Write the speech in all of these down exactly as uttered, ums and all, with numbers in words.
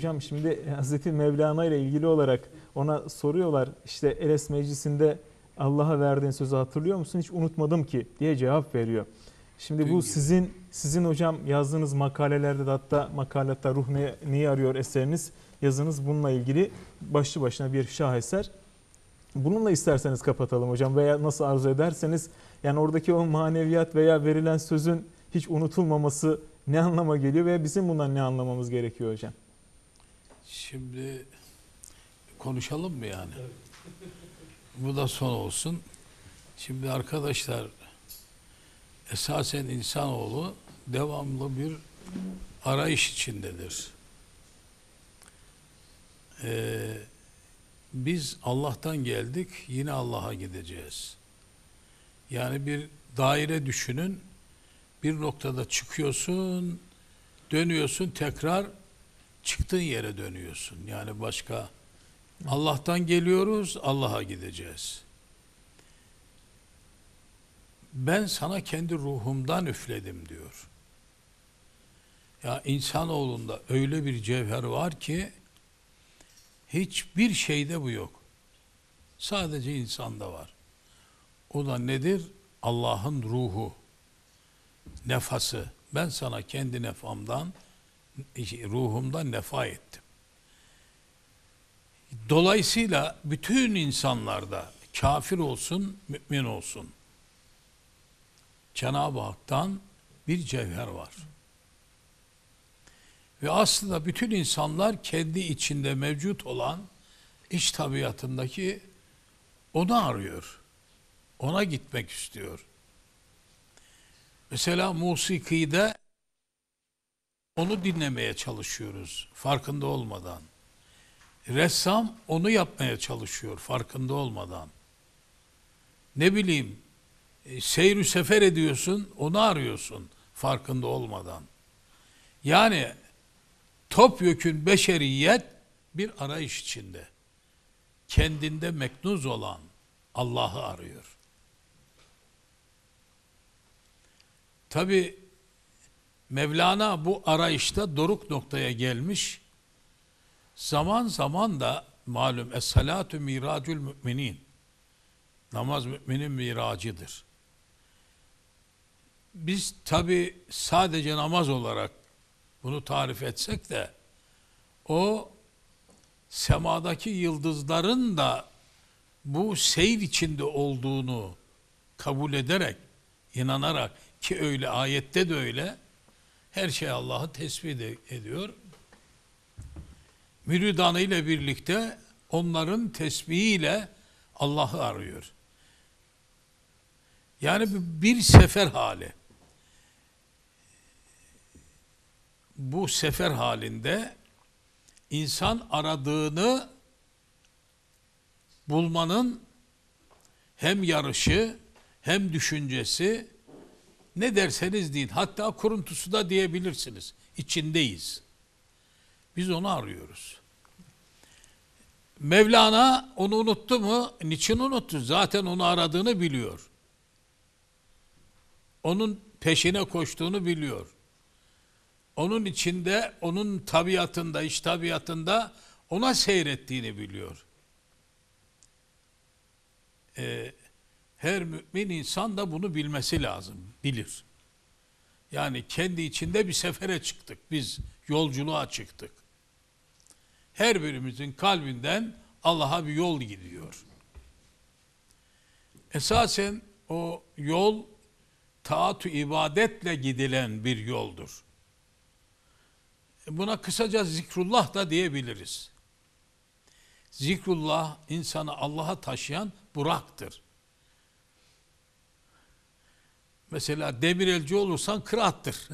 hocam şimdi Hazreti Mevlana ile ilgili olarak ona soruyorlar, işte Eles Meclisi'nde Allah'a verdiğin sözü hatırlıyor musun? Hiç unutmadım ki diye cevap veriyor. Şimdi bu sizin sizin hocam yazdığınız makalelerde de, hatta makalatta Ruh ne, Neyi Arıyor eseriniz, yazınız bununla ilgili başlı başına bir şaheser. Bununla isterseniz kapatalım hocam, veya nasıl arzu ederseniz. Yani oradaki o maneviyat veya verilen sözün hiç unutulmaması ne anlama geliyor veya bizim bundan ne anlamamız gerekiyor hocam? Şimdi konuşalım mı yani? Evet. Bu da son olsun. Şimdi arkadaşlar, esasen insanoğlu devamlı bir arayış içindedir. Ee, biz Allah'tan geldik, yine Allah'a gideceğiz. Yani bir daire düşünün, bir noktada çıkıyorsun, dönüyorsun, tekrar çıktığın yere dönüyorsun. Yani başka, Allah'tan geliyoruz, Allah'a gideceğiz. Ben sana kendi ruhumdan üfledim diyor. Ya insanoğlunda öyle bir cevher var ki hiçbir şeyde bu yok. Sadece insanda var. O da nedir? Allah'ın ruhu, nefası. Ben sana kendi nefamdan, ruhumdan nefa ettim. Dolayısıyla bütün insanlarda, kafir olsun, mümin olsun, Cenab-ı Hak'tan bir cevher var. Ve aslında bütün insanlar kendi içinde mevcut olan iç tabiatındaki onu arıyor. Ona gitmek istiyor. Mesela musikide onu dinlemeye çalışıyoruz farkında olmadan. Ressam onu yapmaya çalışıyor farkında olmadan. Ne bileyim, seyr-ü sefer ediyorsun, onu arıyorsun farkında olmadan. Yani topyekün beşeriyet bir arayış içinde. Kendinde meknuz olan Allah'ı arıyor. Tabi Mevlana bu arayışta doruk noktaya gelmiş. Zaman zaman da malum es-salatu miracul müminin. Namaz müminin miracıdır. Biz tabi sadece namaz olarak bunu tarif etsek de o semadaki yıldızların da bu seyir içinde olduğunu kabul ederek, inanarak, ki öyle, ayette de öyle, her şey Allah'ı tesbih ediyor. Müridanı ile birlikte onların tesbihiyle Allah'ı arıyor. Yani bir sefer hali. Bu sefer halinde insan aradığını bulmanın hem yarışı hem düşüncesi, ne derseniz deyin, hatta kuruntusu da diyebilirsiniz. İçindeyiz. Biz onu arıyoruz. Mevlana onu unuttu mu? Niçin unuttu? Zaten onu aradığını biliyor. Onun peşine koştuğunu biliyor. Onun içinde, onun tabiatında, iç tabiatında ona seyrettiğini biliyor. Ee, her mümin insan da bunu bilmesi lazım, bilir. Yani kendi içinde bir sefere çıktık, biz yolculuğa çıktık. Her birimizin kalbinden Allah'a bir yol gidiyor. Esasen o yol taat-ı ibadetle gidilen bir yoldur. Buna kısaca zikrullah da diyebiliriz. Zikrullah insanı Allah'a taşıyan buraktır. Mesela demirelci olursan kıraattır.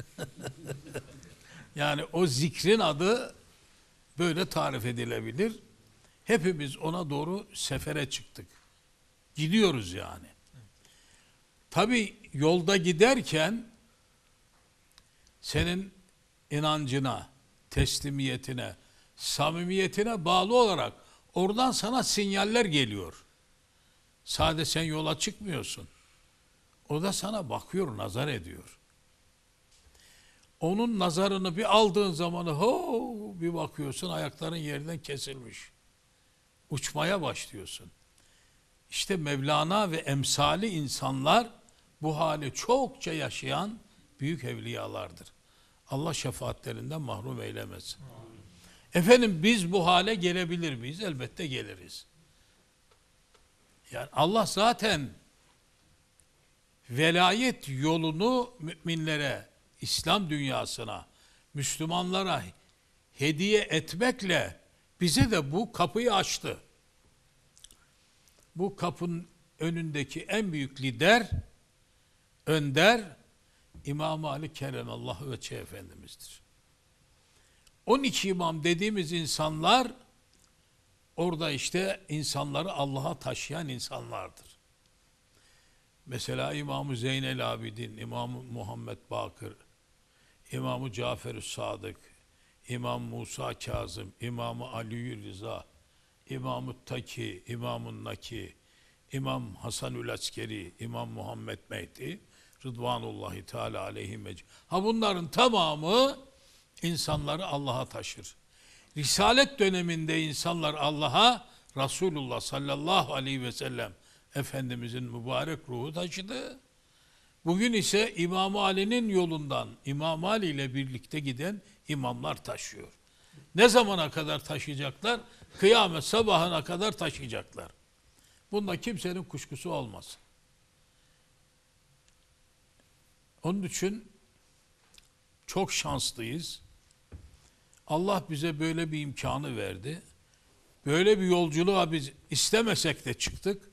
Yani o zikrin adı böyle tarif edilebilir. Hepimiz ona doğru sefere çıktık. Gidiyoruz yani. Tabii yolda giderken senin inancına, teslimiyetine, samimiyetine bağlı olarak oradan sana sinyaller geliyor. Sadece sen yola çıkmıyorsun. O da sana bakıyor, nazar ediyor. onun nazarını bir aldığın zaman ho bir bakıyorsun ayakların yerinden kesilmiş. Uçmaya başlıyorsun. İşte Mevlana ve emsali insanlar bu hali çokça yaşayan büyük evliyalardır. Allah şefaatlerinden mahrum eylemesin. Efendim biz bu hale gelebilir miyiz? Elbette geliriz. Yani Allah zaten velayet yolunu müminlere, İslam dünyasına, Müslümanlara hediye etmekle bize de bu kapıyı açtı. Bu kapının önündeki en büyük lider, önder, İmam-ı Ali Keremallahu Veçhe Efendimiz'dir. on iki imam dediğimiz insanlar orada işte insanları Allah'a taşıyan insanlardır. Mesela İmam-ı Zeynel Abidin, İmam-ı Muhammed Bakır, İmam-ı Cafer-ü Sadık, İmam Musa Kazım, İmam-ı Ali Rıza, İmam-ı Taki, İmam-ı Naki, İmam Hasanül Askeri, İmam Muhammed Mehdi, Rıdvanullahi Teala aleyhi mecid. Ha bunların tamamı insanları Allah'a taşır. Risalet döneminde insanlar Allah'a Resulullah sallallahu aleyhi ve sellem Efendimizin mübarek ruhu taşıdı. Bugün ise İmam-ı Ali'nin yolundan İmam Ali ile birlikte giden imamlar taşıyor. Ne zamana kadar taşıyacaklar? Kıyamet sabahına kadar taşıyacaklar. Bunda kimsenin kuşkusu olmasın. Onun için çok şanslıyız. Allah bize böyle bir imkanı verdi. Böyle bir yolculuğa biz istemesek de çıktık.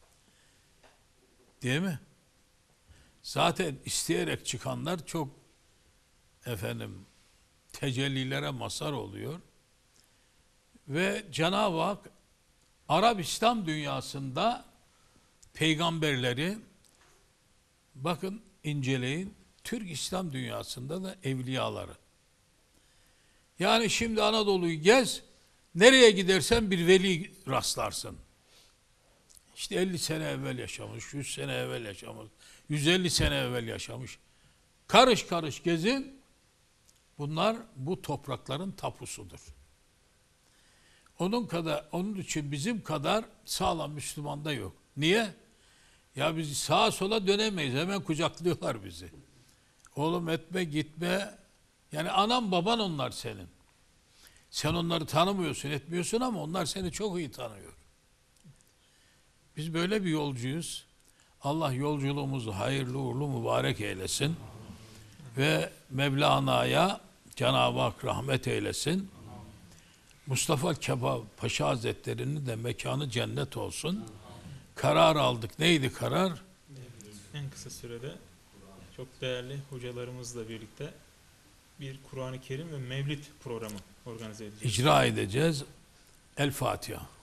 Değil mi? Zaten isteyerek çıkanlar çok efendim tecellilere mazhar oluyor. Ve Cenab-ı Hak Arap İslam dünyasında peygamberleri bakın inceleyin, Türk İslam dünyasında da evliyaları. Yani şimdi Anadolu'yu gez, nereye gidersen bir veli rastlarsın. İşte elli sene evvel yaşamış, yüz sene evvel yaşamış, yüz elli sene evvel yaşamış. Karış karış gezin, bunlar bu toprakların tapusudur. Onun kadar, onun için bizim kadar sağlam Müslümanda yok. Niye? Ya biz sağa sola dönemeyiz, hemen kucaklıyorlar bizi. Oğlum etme gitme, yani anam baban onlar senin. Sen onları tanımıyorsun, etmiyorsun ama onlar seni çok iyi tanıyor. Biz böyle bir yolcuyuz. Allah yolculuğumuzu hayırlı uğurlu mübarek eylesin. Ve Mevlana'ya Cenab-ı Hak rahmet eylesin. Mustafa Kemal Paşa Hazretleri'nin de mekanı cennet olsun. Karar aldık. Neydi karar? En kısa sürede çok değerli hocalarımızla birlikte bir Kur'an-ı Kerim ve Mevlid programı organize edeceğiz. İcra edeceğiz. El Fatiha.